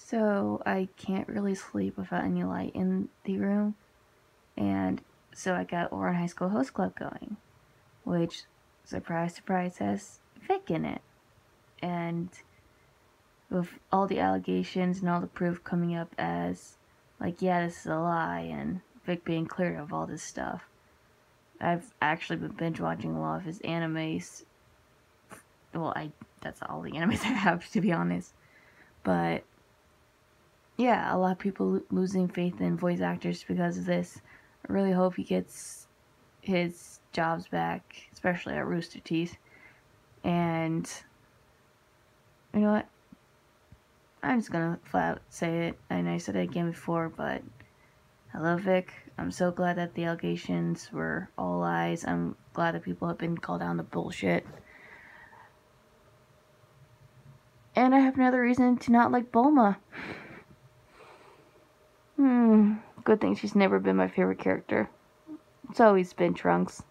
So I can't really sleep without any light in the room. And so I got Oran High School Host Club going, which, surprise, surprise, has Vic in it. And with all the allegations and all the proof coming up as, like, yeah, this is a lie, and Vic being cleared of all this stuff, I've actually been binge watching a lot of his animes. Well, that's all the animes I have, to be honest. But yeah, a lot of people losing faith in voice actors because of this. I really hope he gets his jobs back, especially at Rooster Teeth. And you know what? I'm just gonna flat out say it. I know I said it again before, but I love Vic. I'm so glad that the allegations were all lies. I'm glad that people have been called out on the bullshit. And I have another reason to not like Bulma. Good thing she's never been my favorite character. It's always been Trunks.